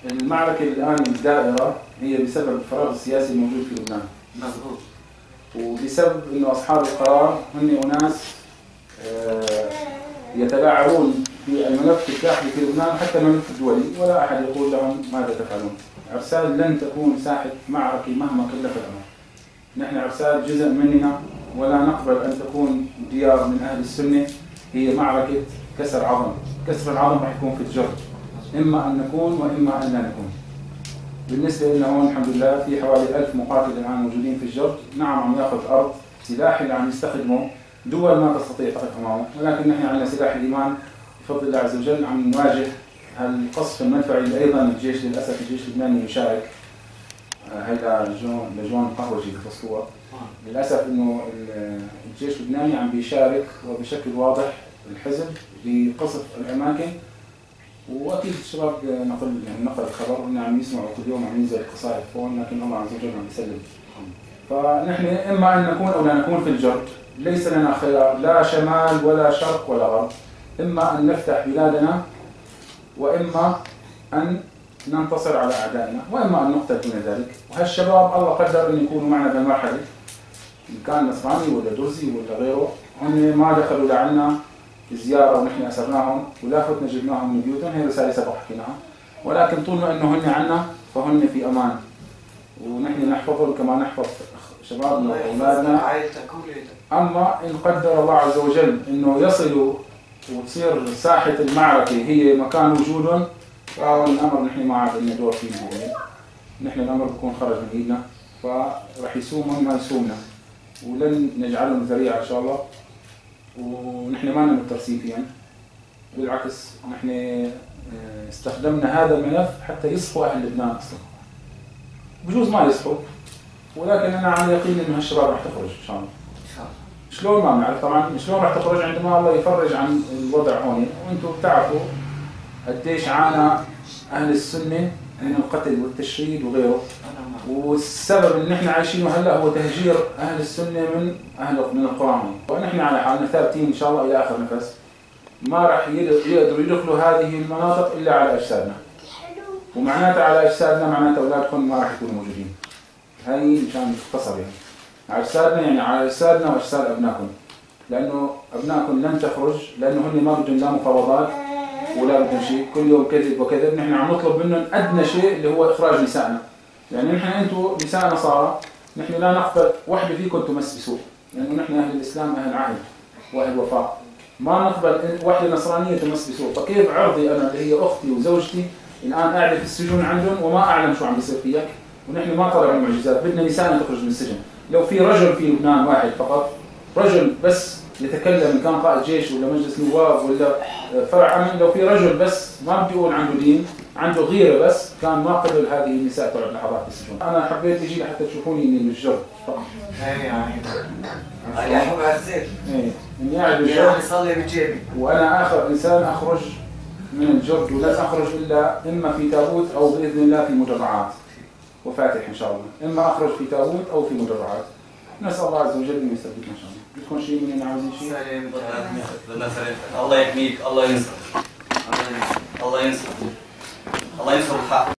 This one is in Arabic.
المعركة الآن الدائرة هي بسبب الفراغ السياسي الموجود في لبنان. مظبوط. وبسبب انه اصحاب القرار هن اناس يتلاعبون في الملف الداخلي في لبنان حتى الملف الدولي، ولا احد يقول لهم ماذا تفعلون. عرسال لن تكون ساحة معركة مهما كلف الامر. نحن عرسال جزء مننا، ولا نقبل ان تكون ديار من اهل السنة هي معركة كسر عظم. كسر العظم راح يكون في الجرد، اما ان نكون واما ان لا نكون. بالنسبة لنا هون الحمد لله في حوالي 1000 مقاتل الآن موجودين في الجرد. نعم عم ياخذ أرض، سلاح اللي عم يستخدمه دول ما تستطيع تقف أمامه، ولكن نحن عندنا سلاح الإيمان بفضل الله عز وجل. عم نواجه هالقصف المدفعي اللي أيضا الجيش للأسف الجيش اللبناني يشارك. هيدا لجون قهوجي بفصلوها. للأسف إنه الجيش اللبناني عم بيشارك وبشكل واضح الحزب بقصف الأماكن. واكيد الشباب نقل الخبر ان عم يسمعوا كل يوم عم ينزل قصائد فون، لكن الله عز وجل عم يسلم. فنحن اما ان نكون او لا نكون في الجرد، ليس لنا خيار لا شمال ولا شرق ولا غرب. اما ان نفتح بلادنا، واما ان ننتصر على اعدائنا، واما ان نقتل دون ذلك. وهالشباب الله قدر ان يكونوا معنا بالمرحله، ان كان نصراني ولا درزي ولا غيره، هم ما دخلوا لعنا زيارة ونحن أسرناهم ولا فتنا جبناهم من بيوتهم. هي رسالة سبق حكيناها، ولكن طول ما أنه هن عنا فهن في أمان، ونحن نحفظهم كما نحفظ شبابنا وأولادنا. أما إن قدر الله عز وجل أنه يصلوا وتصير ساحة المعركة هي مكان وجودهم، فهو الأمر نحن ما عاد لنا دور فيه. نحن الأمر بيكون خرج من إيدنا، فرح يسومهم ما يسومنا، ولن نجعلهم ذريعة إن شاء الله. ونحن ما لنا مترسين فيها، بالعكس نحن استخدمنا هذا الملف حتى يصحوا اهل لبنان اصلا. بجوز ما يصحوا، ولكن انا على يقين انه هالشباب راح تخرج ان شاء الله. شلون ما بنعرف طبعا، شلون راح تخرج عندما الله يفرج عن الوضع هون. وانتم بتعرفوا قديش عانى اهل السنه من القتل والتشريد وغيره، والسبب اللي نحن عايشينه هلا هو تهجير اهل السنه من القرى. ونحن على حالنا ثابتين ان شاء الله الى اخر نفس. ما راح يقدروا يدخلوا هذه المناطق الا على اجسادنا، ومعناتها على اجسادنا معناتها اولادكم ما راح يكونوا موجودين. هاي مشان تختصر يعني اجسادنا، يعني على اجسادنا واجساد ابنائكم، لانه ابنائكم لن تخرج، لانه هن ما بدهم لا مفاوضات ولا بدهم شيء. كل يوم كذب وكذب. نحن عم نطلب منهم ادنى شيء اللي هو اخراج نسائنا. يعني نحن انتم نساء نصارى، نحن لا نقبل وحده فيكم تمس بسوء، لانه نحن اهل الاسلام اهل عهد واهل وفاء. ما نقبل وحده نصرانيه تمس بسوء. فكيف عرضي انا اللي هي اختي وزوجتي الان قاعده في السجون عندهم وما اعلم شو عم بيصير فيها؟ ونحن ما طلبنا معجزات، بدنا نسائنا تخرج من السجن. لو في رجل في لبنان واحد فقط، رجل بس يتكلم، ان كان قائد جيش ولا مجلس نواب ولا فرع امن، لو في رجل بس ما بدي اقول عنده دين، عنده غيره بس، كان ما قبل هذه النساء تقعد لحظات في السجون. انا حبيت اجي لحتى تشوفوني اني بالجرد فقط. اي يعني حبها الزيت. ايه اني قاعد بالجرد يصلي بجيبي، وانا اخر انسان اخرج من الجرد، ولن اخرج الا اما في تابوت او باذن الله في مدرعات وفاتح ان شاء الله. اما اخرج في تابوت او في مدرعات. نسال الله عز وجل ان يثبتنا ان شاء الله. بدكم شيء مننا عاوزين شيء؟ الله يحميك، الله ينصر، الله ينصر، الله ينصر الحق.